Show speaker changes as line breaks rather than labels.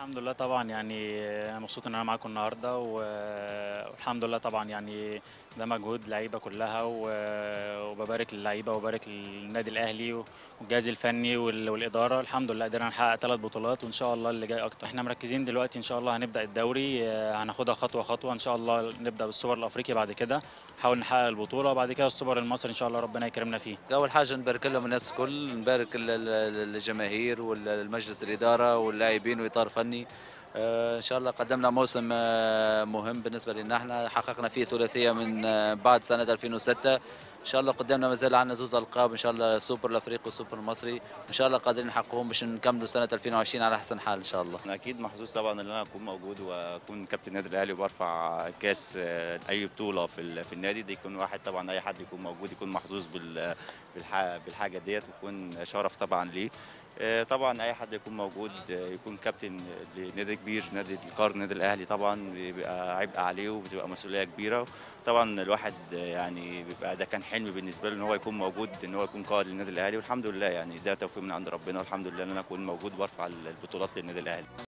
الحمد لله طبعًا يعني أنا مبسوط إن أنا معاكم النهارده والحمد لله طبعًا يعني ده مجهود اللعيبة كلّها وبابارك للعيبة وبابارك للنادي الأهلي والجهاز الفني والإدارة، الحمد لله قدرنا نحقق 3 بطولات وإن شاء الله اللي جاي أكتر. إحنا مركّزين دلوقتي إن شاء الله هنبدأ الدوري هناخدها خطوة، خطوة، إن شاء الله نبدأ بالسوبر الأفريقي بعد كده، نحاول نحقق البطولة وبعد كده السوبر المصري إن شاء الله ربنا يكرمنا فيه.
أول حاجة نبارك لهم الناس الكل، نبارك الجماهير والمجلس الإدارة واللاعبين وإطار فني. إن شاء الله قدمنا موسم مهم بالنسبة لنا احنا، حققنا فيه ثلاثية من بعد سنة 2006. إن شاء الله قدامنا ما زال عندنا زوز ألقاب، إن شاء الله السوبر الأفريقي والسوبر المصري، إن شاء الله قادرين نحققهم باش نكملوا سنة 2020 على أحسن حال إن شاء الله.
أنا أكيد محظوظ طبعًا إن أنا أكون موجود وأكون كابتن النادي الأهلي وبارفع كاس أي بطولة في النادي، ده يكون واحد طبعًا أي حد يكون موجود يكون محظوظ بالحاجة ديّة ويكون شرف طبعًا ليه. طبعًا أي حد يكون موجود يكون كابتن لنادي كبير، نادي القرن، النادي الأهلي طبعًا بيبقى عبء عليه وبتبقى مسؤولية كبيرة. طبعًا الواحد يعني بيبقى ده كان حلم بالنسبة له إن هو يكون موجود، إن هو يكون قائد للنادي الأهلي والحمد لله يعني ده توفيق من عند ربنا والحمد لله إن أنا أكون موجود وبارفع البطولات للنادي الأهلي.